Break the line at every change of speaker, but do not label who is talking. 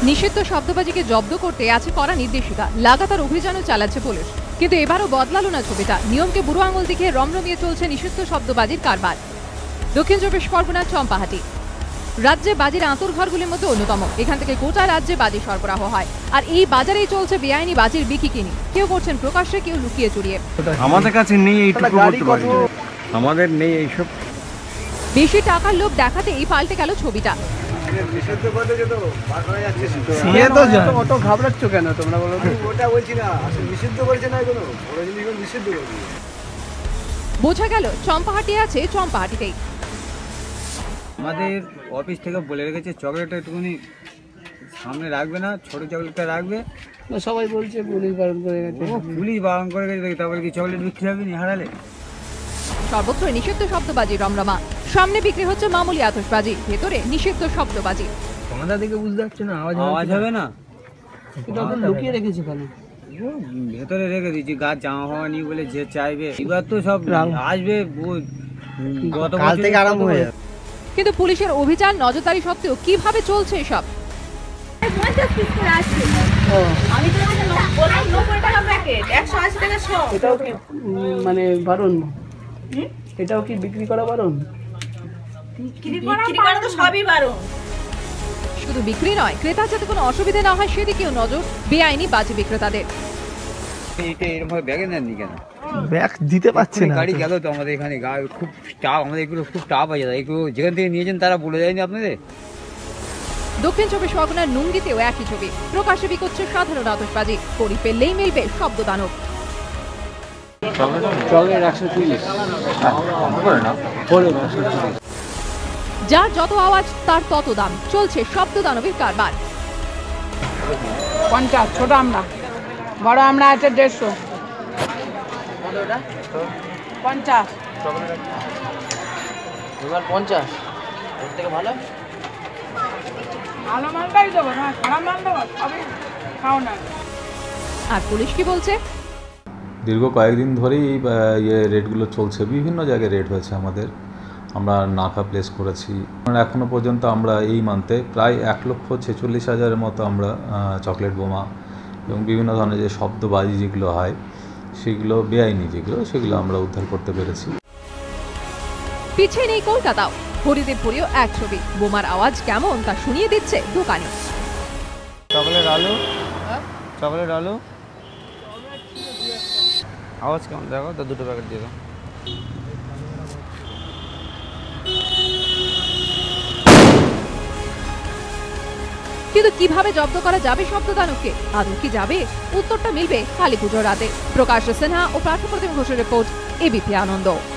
নিষিদ্ধ শব্দবাজিকে জব্দ করতে আছে কড়া নির্দেশিকা, লাগাতার অভিযানও চালাচ্ছে পুলিশ। কিন্তু এবারও বদলালো না ছবিটা। নিয়মকে বুড়ো আঙুল দিকে রমরমিয়ে চলছে নিষিদ্ধ শব্দবাজির কারবার। দক্ষিণ চব্বিশ পরগনার চম্পাহাটি রাজ্যে বাজির আঁতুড়ঘরগুলির মধ্যে অন্যতম। এখান থেকে গোটা রাজ্যে বাজি সরবরাহ হয়, আর এই বাজারেই চলছে বেআইনি বাজির বিক্রি কিনি। কেউ করছেন প্রকাশ্যে, কেউ লুকিয়ে চুরিয়ে।
আমাদের কাছে নেই এইটুকু বলতে পারি, আমাদের নেই এইসব।
বেশি টাকার লোভ দেখাতে এই পাল্টে গেল ছবিটা। বোঝা গেল চম্পাহাটি আছে চম্পাহাটিতেই।
আমাদের অফিস থেকে বলে রেখেছে চকলেটটা একটুখানি সামনে রাখবে না, ছোট চকলেটটা রাখবে।
সবাই বলছে পুলিশ বারণ করে গেছে।
পুলিশ বারণ করে গেছে, তারপরে কি চকলেট বিক্রি হবে নি হারালে?
সর্বত্র নিষিদ্ধ শব্দবাজি রমরমা। সামনে বিক্রি হচ্ছে মামুলি আতশবাজি, ভেতরে নিষিদ্ধ শব্দবাজি।
আমাদের দিকে বুঝতে পারছে না,
আওয়াজ হবে না।
এটা তো লুকিয়ে রেখেছে কেন?
ভেতরে রেখে দিয়েছি, গাছ জামা ফামা নিয়ে বলে যে চাইবে। এবার তো সব আসবে, গত কাল থেকে আরম্ভ হয়ে যাবে।
কিন্তু পুলিশের অভিযান নজরদারি সত্ত্বেও কিভাবে চলছে এসব?
এটাও কি মানে বারণ? এটাও কি বিক্রি করা বারণ?
শুধু বিক্রি নয়, ক্রেতা যাতে কোনো অসুবিধা না হয় সেদিকেও নজর বেআইনি বাজি বিক্রেতাদের।
ব্যাগে নেননি কেন?
ব্যাগ দিতে পারছে না।
গাড়ি গেল তো আমাদের এখানে, খুব টাফ, আমাদের এগুলো খুব টাফ হয়ে যায়। এগুলো যেখান থেকে নিয়েছেন তারা বলে যায়নি আপনাদের?
দক্ষিণ চব্বিশ পরগনার নুঙ্গিতেও একই ছবি। প্রকাশ্যে বিকোচ্ছে সাধারণ আতশবাজি, কড়ি পেলেই মিলবে শব্দ দানব। যার যত আওয়াজ তার তত দাম। চলছে শব্দ দানবের কারবার।
50 ছোট আমরা, বড় আমরা আছে 150। 50
50 এর থেকে ভালো
ভালো মালটাই দেবো না, খারাপ মাল দেবো সবই খাও না।
আর পুলিশ কি বলছে?
দীর্ঘ কয়েকদিন ধরেই রেটগুলো চলছে, বিভিন্ন জায়গায় রেট হয়েছে আমাদের। আমরা নাকা প্লেস করেছি। এখনও পর্যন্ত আমরা এই মান্থে প্রায় 1,46,000-এর মতো আমরা চকলেট বোমা এবং বিভিন্ন ধরনের যে শব্দবাজি যেগুলো হয় সেগুলো বেআইনি সেগুলো আমরা উদ্ধার করতে পেরেছি।
পিছিয়ে নেই কলকাতাও। হরিদেবপুরেও এক ছবি। বোমার আওয়াজ কেমন তা শুনিয়ে দিচ্ছে দোকানে।
চকলেট আলু, চকলেট আলু আওয়াজ কেমন দেখো তো, দুটো প্যাকেট দিয়ে দাও।
কিন্তু কিভাবে জব্দ করা যাবে শব্দ দানবকে? আদৌ কি যাবে? উত্তরটা মিলবে কালী পুজোর রাতে। প্রকাশ সিনহা ও পার্থপ্রতিম ঘোষের রিপোর্ট, এবিপি আনন্দ।